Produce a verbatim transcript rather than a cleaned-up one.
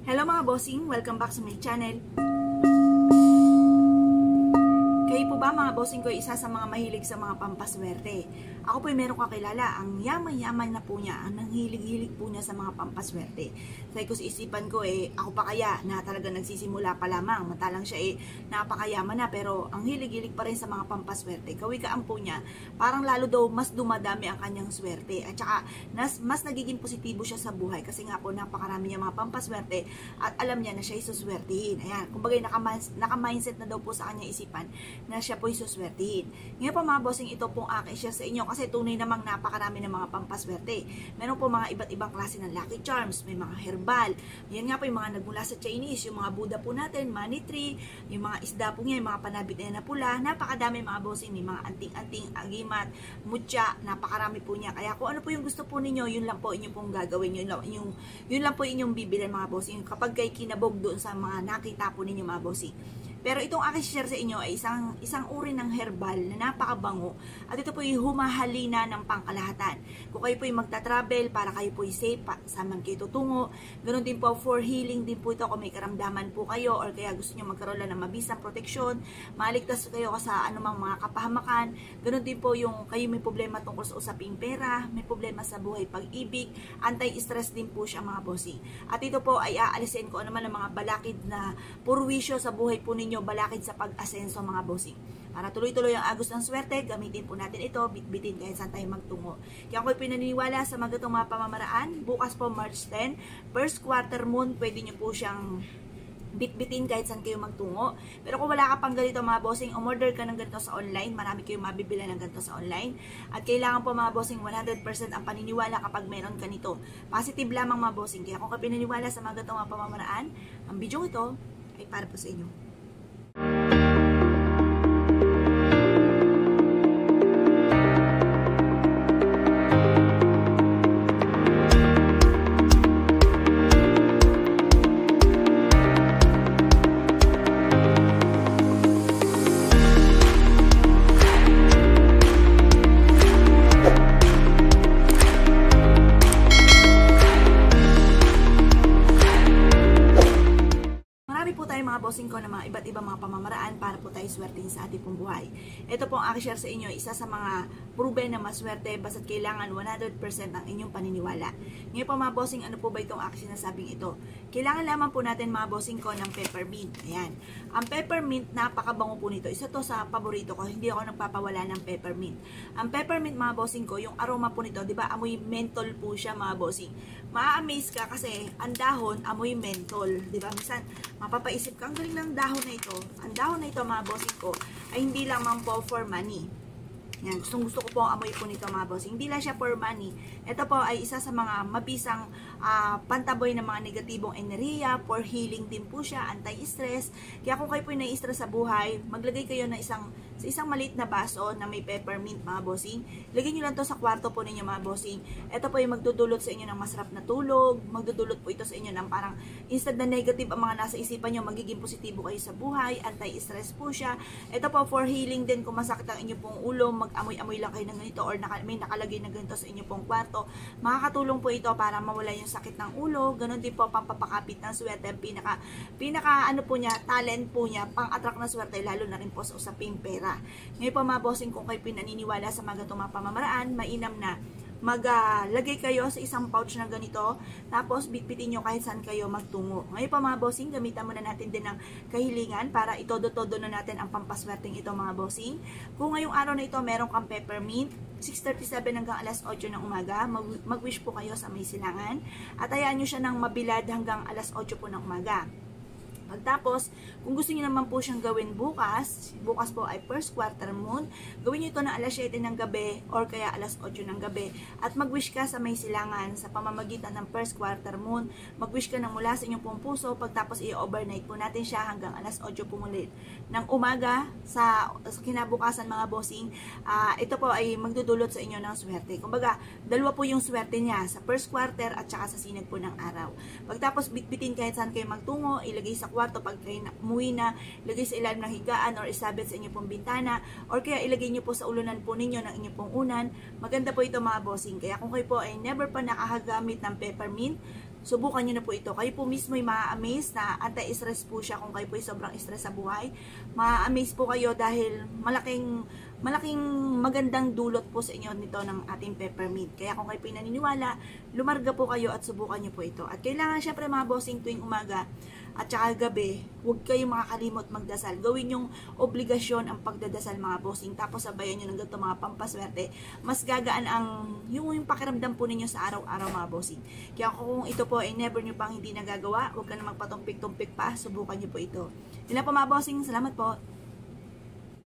Hello mga bossing! Welcome back sa my channel. Kayo po ba mga bossing ko isa sa mga mahilig sa mga pampaswerte? Ako po ay meron kakilala, ang yaman-yaman na po niya, ang nanghilig-hilig po niya sa mga pampaswerte. Sabi ko sa isipan ko eh, ako pa kaya na talaga nagsisimula pa lamang, matalang siya eh napakayaman na pero ang hilig-hilig pa rin sa mga pampaswerte. Kawikaan po niya, parang lalo daw mas dumadami ang kanyang swerte at saka nas, mas nagiging positibo siya sa buhay kasi nga po napakarami niya mga pampaswerte at alam niya na siya isuswertihin. Ayan, kumbaga naka-mindset na daw po sa kanyang isipan na siya po isuswertihin. Ngayon po mga bossing, ito pong akin share sa inyo kasi tunay namang napakarami ng mga pampaswerte. Meron po mga iba't ibang klase ng lucky charms, may mga herbal. Yan nga po yung mga nagmula sa Chinese, yung mga Buddha po natin, money tree, yung mga isda po niya, yung mga panabit na pula. Napakadami mga bossing, may mga anting-anting, agimat, mutya, napakarami po niya. Kaya kung ano po yung gusto po ninyo, yun lang po inyo pong gagawin, yun lang, yung, yun lang po inyong bibilin mga bossing. Kapag kayo kinabog doon sa mga nakita po ninyo mga bossing. Pero itong aking share sa inyo ay isang, isang uri ng herbal na napakabango at ito po yung humahalina ng pangkalahatan. Kung kayo po yung magta-travel para kayo po yung safe, saan kayo tutungo, ganoon din po for healing din po ito kung may karamdaman po kayo or kaya gusto nyo magkaroon lang ng mabisang proteksyon, maligtas kayo sa anumang mga kapahamakan, ganoon din po yung kayo may problema tungkol sa usaping pera, may problema sa buhay pag-ibig, anti-stress din po siya mga bossing. At ito po ay aalisin ko naman ng mga balakid na purwisyo sa buhay po ninyo, balakid sa pag-asenso mga bossing. Para tuloy-tuloy ang agos ng swerte, gamitin po natin ito, bitbitin kahit saan tayo magtungo. Kaya ako'y pinaniniwala sa mga ganitong mga pamamaraan. Bukas po March tenth, first quarter moon, pwede nyo po siyang bitbitin kahit saan kayo magtungo. Pero kung wala ka pang ganito mga bossing, umorder ka ng ganito sa online, marami kayong mabibila ng ganito sa online. At kailangan po mga bossing, one hundred percent ang paniniwala kapag meron ka nito. Positive lamang mga bossing. Kaya kung kayo pinaniniwala sa mga ganitong mga pamamaraan, ang video ito ay para po sa inyo. Mga bossing ko na mga iba't ibang mga pamamaraan para po tayo swertein sa ating pong buhay. Ito po ang aking share sa inyo, isa sa mga proven na maswerte basta't kailangan one hundred percent ang inyong paniniwala. Ngayon po mga bossing, ano po ba itong aking sinasabing ito? Kailangan lamang po natin mga bossing ko ng peppermint. Ayan. Ang peppermint, napakabango po nito. Isa to sa paborito ko. Hindi ako nagpapawala ng peppermint. Ang peppermint mga bossing ko, yung aroma po nito, di ba amoy menthol po siya mga bossing. Ma-amaze ka kasi ang dahon amoy menthol. Di ba? Minsan, mapapaisip ka, ang galing ng dahon na ito. Ang dahon na ito mga bossing ko ay hindi lamang po for money. Yan, gustong gusto ko po ang amoy po nito mga bossing. Hindi lang siya for money. Ito po ay isa sa mga mabisang uh, pantaboy ng mga negatibong enerhiya, for healing din po siya, anti-stress. Kaya kung kayo po yung nai-stress sa buhay, maglagay kayo na isang, sa isang maliit na baso na may peppermint mga bossing. Lagyan nyo lang to sa kwarto po ninyo mga bossing. Ito po yung magdudulot sa inyo ng masarap na tulog, magdudulot po ito sa inyo ng parang instead na negative ang mga nasa isipan nyo, magiging positibo kayo sa buhay, anti-stress po siya. Ito po for healing din kung masakit ang inyo pong ulo, mag amoy-amoy lang kayo ng ganito or naka, may nakalagay na ganito sa inyo pong kwarto, makakatulong po ito para mawala yung sakit ng ulo. Ganon din po pampapakapit ng swerte. Pinaka, pinaka ano po niya, talent po niya, pang-attract na swerte, lalo na rin po sa usaping pera. Ngayon po mga bossing, kung kayo pinaniniwala sa mga ganitong mga pamamaraan, mainam na maglagay uh, kayo sa isang pouch na ganito, tapos bitbitin nyo kahit saan kayo magtungo. Ngayon pa mga bossing, gamitan muna natin din ng kahilingan para itodo-todo na natin ang pampaswerteng ito mga bossing. Kung ngayong araw na ito meron kang peppermint, six thirty-seven hanggang alas otso ng umaga, mag-wish po kayo sa may silangan at hayaan nyo siya ng mabilad hanggang alas otso po ng umaga. Pagtapos, kung gusto niyo naman po siyang gawin bukas, bukas po ay first quarter moon, gawin niyo ito na alas siyete ng gabi or kaya alas otso ng gabi. At mag-wish ka sa may silangan sa pamamagitan ng first quarter moon. Mag-wish ka ng mula sa inyong pong puso, pagtapos i-overnight po natin siya hanggang alas otso po muli ng umaga sa, sa kinabukasan mga bossing. Uh, ito po ay magdudulot sa inyo ng swerte. Kumbaga, dalawa po yung swerte niya sa first quarter at saka sa sinag po ng araw. Pagtapos bitbitin kahit saan kayo magtungo, ilagay sa kwarto pag kayo umuwi na, ilagay sa ilalim ng higaan or isabit sa inyong pong bintana or kaya ilagay nyo po sa ulunan po ninyo ng inyong pong unan. Maganda po ito mga bossing. Kaya kung kayo po ay never pa nakahagamit ng peppermint, subukan nyo na po ito. Kayo po mismo ay ma-amaze na anti-stress po siya kung kayo po ay sobrang stress sa buhay. Ma-amaze po kayo dahil malaking malaking magandang dulot po sa inyo nito ng ating peppermint. Kaya kung kayo po naniniwala, lumarga po kayo at subukan nyo po ito. At kailangan syempre mga bossing tuwing umaga at saka gabi, huwag kayong makakalimot magdasal. Gawin yung obligasyon ang pagdadasal mga bossing. Tapos sabayan nyo ng ganito mga pampaswerte. Mas gagaan ang yung, yung pakiramdam po ninyo sa araw-araw mga bossing. Kaya kung ito po ay never nyo pang hindi nagagawa, huwag ka na magpatumpik-tumpik pa, subukan nyo po ito. Yun lang po mga bossing. Salamat po.